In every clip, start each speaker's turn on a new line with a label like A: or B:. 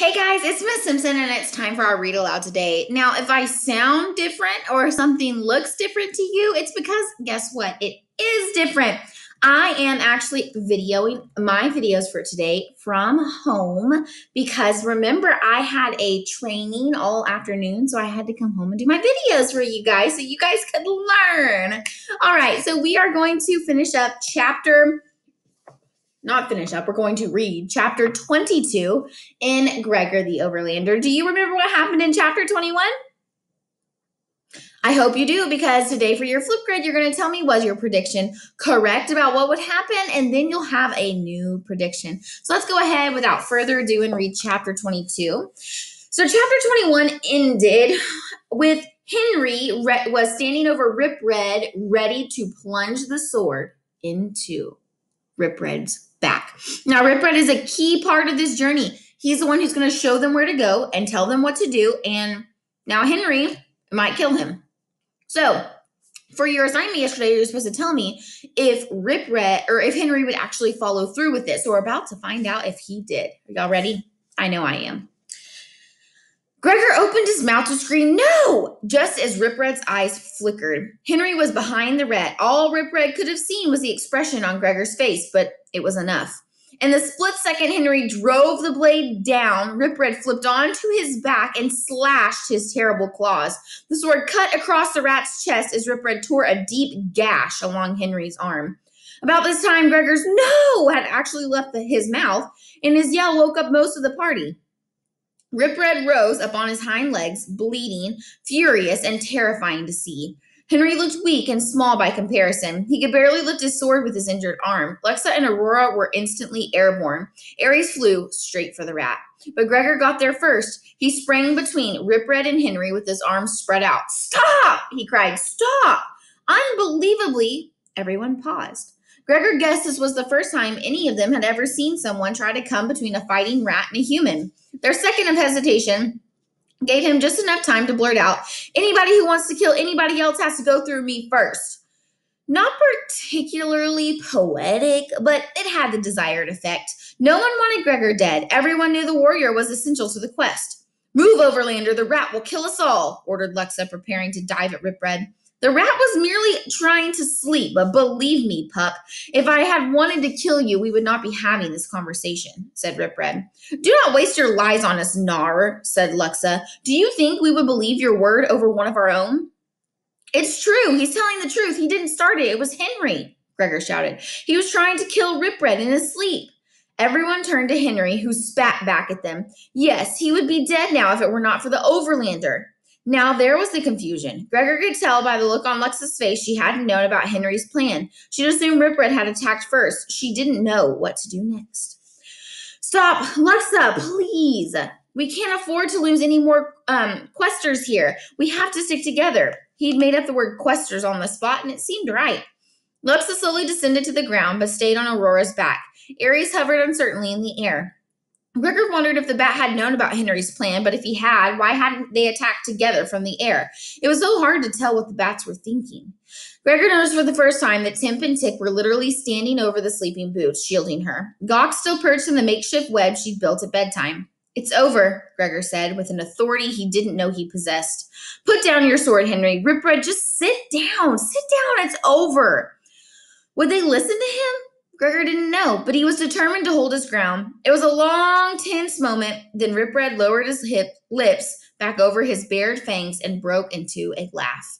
A: Hey guys, it's Miss Simpson and it's time for our read aloud today. Now, if I sound different or something looks different to you, it's because guess what? It is different. I am actually videoing my videos for today from home because remember, I had a training all afternoon, so I had to come home and do my videos for you guys so you guys could learn. All right, so we are going to finish up we're going to read chapter 22 in Gregor the Overlander. Do you remember what happened in chapter 21? I hope you do, because today for your flip grid, you're going to tell me, was your prediction correct about what would happen? And then you'll have a new prediction. So let's go ahead without further ado and read chapter 22. So chapter 21 ended with Henry was standing over Rip Red, ready to plunge the sword into Rip Red's back. Now, Rip Red is a key part of this journey. He's the one who's going to show them where to go and tell them what to do. And now Henry might kill him. So for your assignment yesterday, you're supposed to tell me if Rip Red or if Henry would actually follow through with this. So we're about to find out if he did. Are y'all ready? I know I am. Gregor opened his mouth to scream, "No!" just as Rip Red's eyes flickered. Henry was behind the red. All Rip Red could have seen was the expression on Gregor's face, but it was enough. In the split second Henry drove the blade down, Rip Red flipped onto his back and slashed his terrible claws. The sword cut across the rat's chest as Rip Red tore a deep gash along Henry's arm. About this time, Gregor's "no" had actually left his mouth, and his yell woke up most of the party. Rip Red rose up on his hind legs, bleeding, furious, and terrifying to see. Henry looked weak and small by comparison. He could barely lift his sword with his injured arm. Lexa and Aurora were instantly airborne. Ares flew straight for the rat. But Gregor got there first. He sprang between Rip Red and Henry with his arms spread out. "Stop!" he cried. "Stop!" Unbelievably, everyone paused. Gregor guessed this was the first time any of them had ever seen someone try to come between a fighting rat and a human. Their second of hesitation gave him just enough time to blurt out, "Anybody who wants to kill anybody else has to go through me first." Not particularly poetic, but it had the desired effect. No one wanted Gregor dead. Everyone knew the warrior was essential to the quest. "Move, Overlander, the rat will kill us all," ordered Lexa, preparing to dive at Rip Red. "The rat was merely trying to sleep, but believe me, pup, if I had wanted to kill you, we would not be having this conversation," said Rip Red. "Do not waste your lies on us, Nar," said Lexa. "Do you think we would believe your word over one of our own?" "It's true. He's telling the truth. He didn't start it. It was Henry," Gregor shouted. "He was trying to kill Rip Red in his sleep." Everyone turned to Henry, who spat back at them. Yes, he would be dead now if it were not for the Overlander. Now there was the confusion. Gregor could tell by the look on Lexa's face she hadn't known about Henry's plan. She'd assumed Rip Red had attacked first. She didn't know what to do next. "Stop, Lexa, please. We can't afford to lose any more questers here. We have to stick together." He'd made up the word questers on the spot, and it seemed right. Lexa slowly descended to the ground, but stayed on Aurora's back. Ares hovered uncertainly in the air. Gregor wondered if the bat had known about Henry's plan, but if he had, why hadn't they attacked together from the air? It was so hard to tell what the bats were thinking. Gregor noticed for the first time that Timp and Tick were literally standing over the sleeping Boots, shielding her. Gawk still perched in the makeshift web she'd built at bedtime. "It's over," Gregor said, with an authority he didn't know he possessed. "Put down your sword, Henry. Rip Red, just sit down. Sit down. It's over." Would they listen to him? Gregor didn't know, but he was determined to hold his ground. It was a long, tense moment. Then Rip Red lowered his lips back over his bared fangs and broke into a laugh.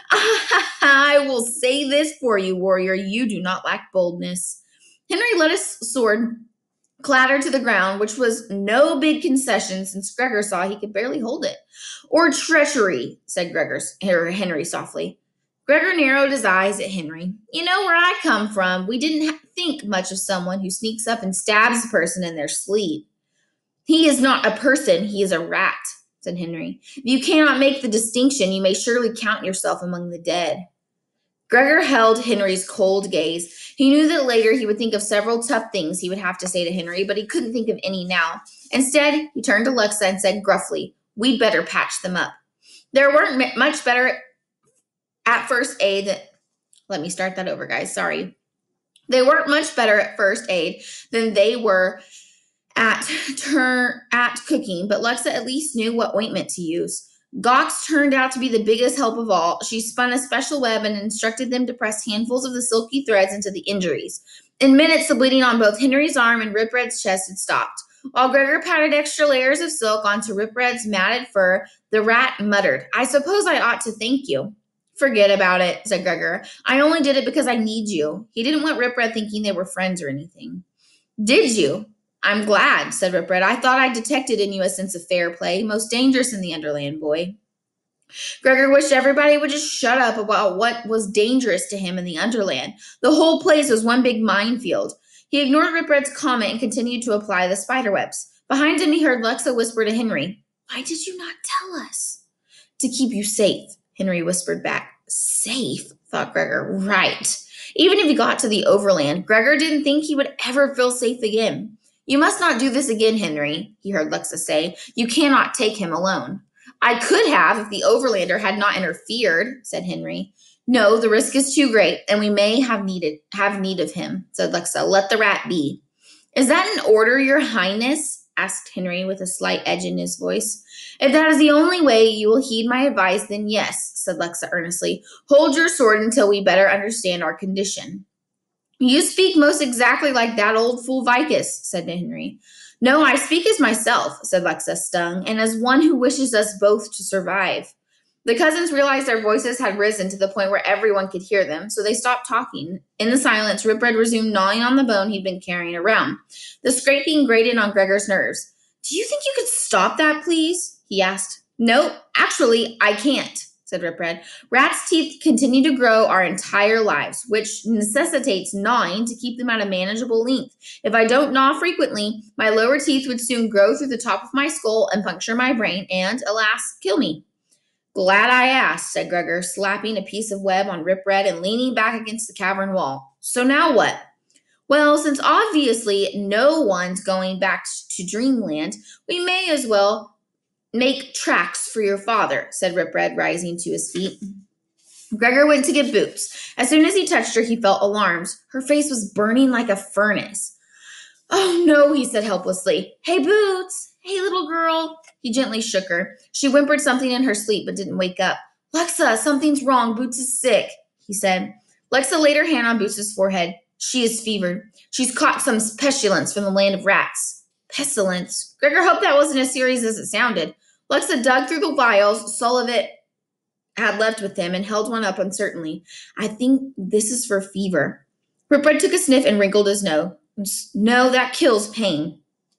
A: "I will say this for you, warrior. You do not lack boldness." Henry let his sword clatter to the ground, which was no big concession since Gregor saw he could barely hold it. "Or treachery," said Henry softly. Gregor narrowed his eyes at Henry. "You know where I come from. We didn't think much of someone who sneaks up and stabs a person in their sleep." "He is not a person. He is a rat," said Henry. "If you cannot make the distinction, you may surely count yourself among the dead." Gregor held Henry's cold gaze. He knew that later he would think of several tough things he would have to say to Henry, but he couldn't think of any now. Instead, he turned to Lexa and said gruffly, "We'd better patch them up." There weren't much better at first aid. Let me start that over, guys. Sorry. They weren't much better at first aid than they were at cooking, but Lexa at least knew what ointment to use. Gox turned out to be the biggest help of all. She spun a special web and instructed them to press handfuls of the silky threads into the injuries. In minutes, the bleeding on both Henry's arm and Rip Red's chest had stopped. While Gregor patted extra layers of silk onto Rip Red's matted fur, the rat muttered, "I suppose I ought to thank you." "Forget about it," said Gregor. "I only did it because I need you." He didn't want Rip Red thinking they were friends or anything. "Did you? I'm glad," said Rip Red. "I thought I detected in you a sense of fair play, most dangerous in the Underland, boy." Gregor wished everybody would just shut up about what was dangerous to him in the Underland. The whole place was one big minefield. He ignored Rip Red's comment and continued to apply the spider webs. Behind him, he heard Lexa whisper to Henry, "Why did you not tell us?" "To keep you safe," Henry whispered back. Safe, thought Gregor. Right. Even if he got to the Overland, Gregor didn't think he would ever feel safe again. "You must not do this again, Henry," he heard Lexa say. "You cannot take him alone." "I could have if the Overlander had not interfered," said Henry. "No, the risk is too great, and we may have need of him," said Lexa. "Let the rat be." "Is that an order, your highness?" asked Henry with a slight edge in his voice. "If that is the only way you will heed my advice, then yes," said Lexa earnestly. "Hold your sword until we better understand our condition." "You speak most exactly like that old fool Vicus," said Henry. "No, I speak as myself," said Lexa, stung, "and as one who wishes us both to survive." The cousins realized their voices had risen to the point where everyone could hear them, so they stopped talking. In the silence, Rip Red resumed gnawing on the bone he'd been carrying around. The scraping grated on Gregor's nerves. "Do you think you could stop that, please?" he asked. "No, actually, I can't," said Rip Red. "Rats' teeth continue to grow our entire lives, which necessitates gnawing to keep them at a manageable length. If I don't gnaw frequently, my lower teeth would soon grow through the top of my skull and puncture my brain and, alas, kill me." "Glad I asked," said Gregor, slapping a piece of web on Rip Red and leaning back against the cavern wall. "So now what?" "Well, since obviously no one's going back to Dreamland, we may as well make tracks for your father," said Rip Red, rising to his feet. Gregor went to get Boots. As soon as he touched her, he felt alarmed. Her face was burning like a furnace. "Oh, no," he said helplessly. "Hey, Boots. Hey, little girl." He gently shook her. She whimpered something in her sleep but didn't wake up. "Lexa, something's wrong. Boots is sick," he said. Lexa laid her hand on Boots' forehead. "She is fevered. She's caught some pestilence from the land of rats." Pestilence? Gregor hoped that wasn't as serious as it sounded. Lexa dug through the vials Sol of it had left with him and held one up uncertainly. "I think this is for fever." Rip Red took a sniff and wrinkled his nose. "No, that kills pain."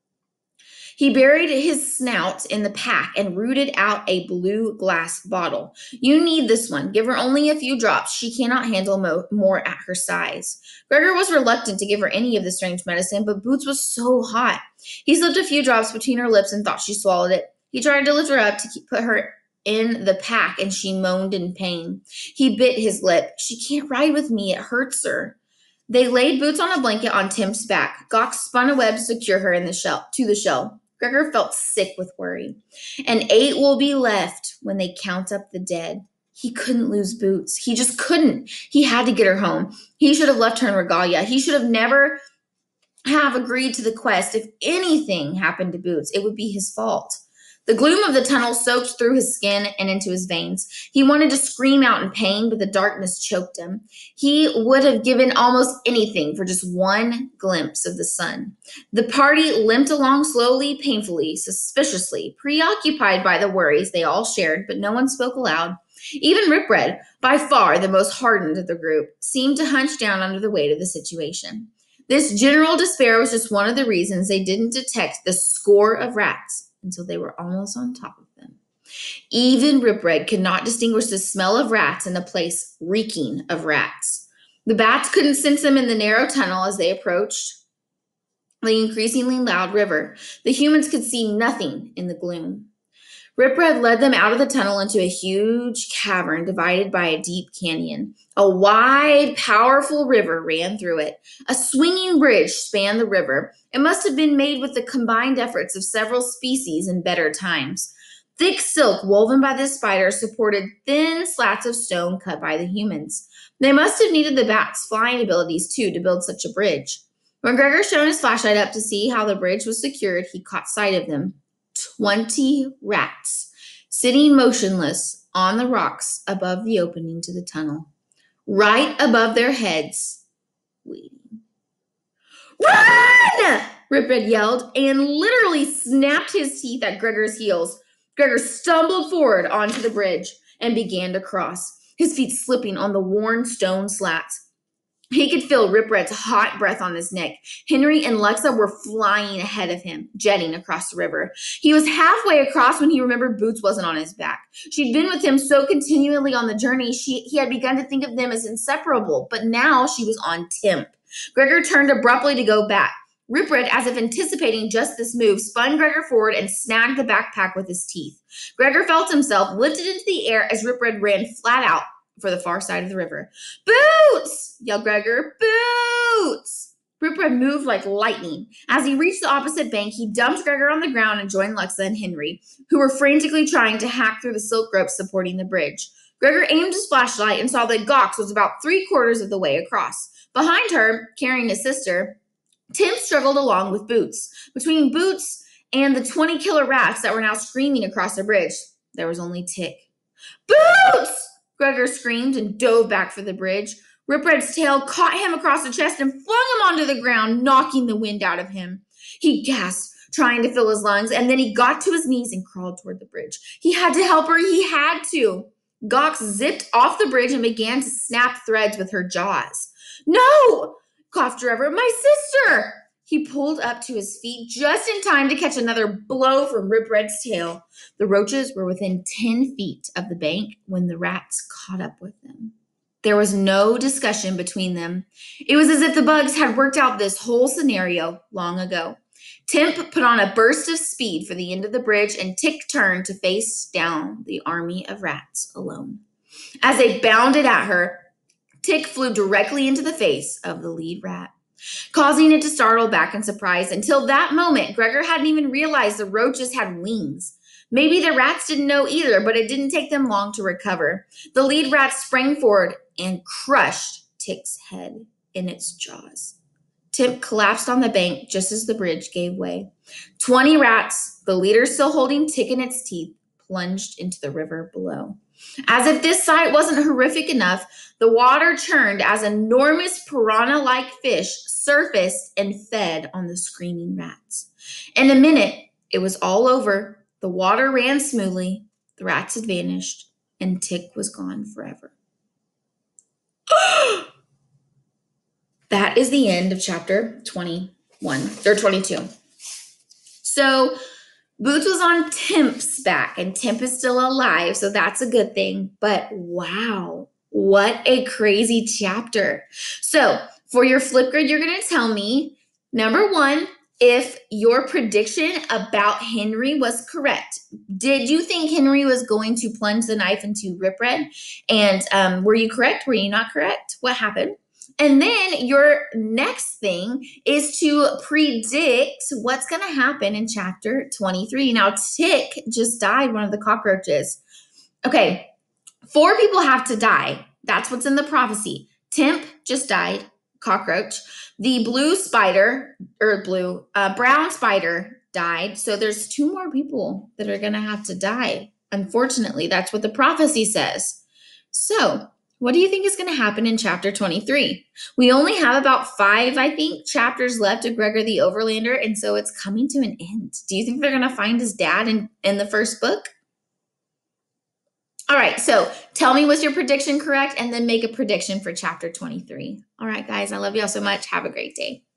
A: He buried his snout in the pack and rooted out a blue glass bottle. "You need this one. Give her only a few drops. She cannot handle more at her size." Gregor was reluctant to give her any of the strange medicine, but Boots was so hot. He slipped a few drops between her lips and thought she swallowed it. He tried to lift her up to put her in the pack, and she moaned in pain. He bit his lip. "She can't ride with me. It hurts her." They laid Boots on a blanket on Tim's back. Gox spun a web to secure her to the shell. Gregor felt sick with worry. "And 8 will be left when they count up the dead." He couldn't lose Boots. He just couldn't. He had to get her home. He should have left her in Regalia. He should have never have agreed to the quest. If anything happened to Boots, it would be his fault. The gloom of the tunnel soaked through his skin and into his veins. He wanted to scream out in pain, but the darkness choked him. He would have given almost anything for just one glimpse of the sun. The party limped along slowly, painfully, suspiciously, preoccupied by the worries they all shared, but no one spoke aloud. Even Rip Red, by far the most hardened of the group, seemed to hunch down under the weight of the situation. This general despair was just one of the reasons they didn't detect the score of rats until they were almost on top of them. Even Rip Red could not distinguish the smell of rats in a place reeking of rats. The bats couldn't sense them in the narrow tunnel as they approached the increasingly loud river. The humans could see nothing in the gloom. Rip Red led them out of the tunnel into a huge cavern divided by a deep canyon. A wide, powerful river ran through it. A swinging bridge spanned the river. It must have been made with the combined efforts of several species in better times. Thick silk woven by the spiders supported thin slats of stone cut by the humans. They must have needed the bats' flying abilities, too, to build such a bridge. When Gregor shone his flashlight up to see how the bridge was secured, he caught sight of them. 20 rats sitting motionless on the rocks above the opening to the tunnel, right above their heads, waiting. Run! Rip Red yelled and literally snapped his teeth at Gregor's heels. Gregor stumbled forward onto the bridge and began to cross, his feet slipping on the worn stone slats. He could feel Rip Red's hot breath on his neck. Henry and Lexa were flying ahead of him, jetting across the river. He was halfway across when he remembered Boots wasn't on his back. She'd been with him so continually on the journey, he had begun to think of them as inseparable, but now she was on Timp. Gregor turned abruptly to go back. Rip Red, as if anticipating just this move, spun Gregor forward and snagged the backpack with his teeth. Gregor felt himself lifted into the air as Rip Red ran flat out for the far side of the river. Boots! Yelled Gregor. Boots! Rip Red moved like lightning. As he reached the opposite bank, he dumped Gregor on the ground and joined Lexa and Henry, who were frantically trying to hack through the silk ropes supporting the bridge. Gregor aimed his flashlight and saw that Gox was about 3/4 of the way across. Behind her, carrying his sister, Tim struggled along with Boots. Between Boots and the 20 killer rats that were now screaming across the bridge, there was only Tick. Boots! Gregor screamed and dove back for the bridge. Rip Red's tail caught him across the chest and flung him onto the ground, knocking the wind out of him. He gasped, trying to fill his lungs, and then he got to his knees and crawled toward the bridge. He had to help her. He had to. Gox zipped off the bridge and began to snap threads with her jaws. No! Coughed Trevor. My sister! He pulled up to his feet just in time to catch another blow from Rip Red's tail. The roaches were within 10 feet of the bank when the rats caught up with them. There was no discussion between them. It was as if the bugs had worked out this whole scenario long ago. Timp put on a burst of speed for the end of the bridge, and Tick turned to face down the army of rats alone. As they bounded at her, Tick flew directly into the face of the lead rat, causing it to startle back in surprise. Until that moment, Gregor hadn't even realized the roaches had wings. Maybe the rats didn't know either, but it didn't take them long to recover. The lead rat sprang forward and crushed Tick's head in its jaws. Timp collapsed on the bank just as the bridge gave way. 20 rats, the leader still holding Tick in its teeth, plunged into the river below. As if this sight wasn't horrific enough, the water churned as enormous piranha-like fish surfaced and fed on the screaming rats. In a minute, it was all over. The water ran smoothly, the rats had vanished, and Tick was gone forever. That is the end of chapter 21 or 22. So Boots was on Timp's back, and Timp is still alive, so that's a good thing. But wow, what a crazy chapter. So for your flip grid, you're going to tell me, number one, if your prediction about Henry was correct. Did you think Henry was going to plunge the knife into Rip Red? And were you correct? Were you not correct? What happened? And then your next thing is to predict what's going to happen in chapter 23. Now, Tick just died, one of the cockroaches. Okay, 4 people have to die. That's what's in the prophecy. Timp just died, cockroach. The brown spider died. So there's 2 more people that are going to have to die. Unfortunately, that's what the prophecy says. So what do you think is going to happen in chapter 23? We only have about 5, I think, chapters left of Gregor the Overlander, and so it's coming to an end. Do you think they're going to find his dad in the first book? All right, so tell me, was your prediction correct? And then make a prediction for chapter 23. All right, guys, I love y'all so much. Have a great day.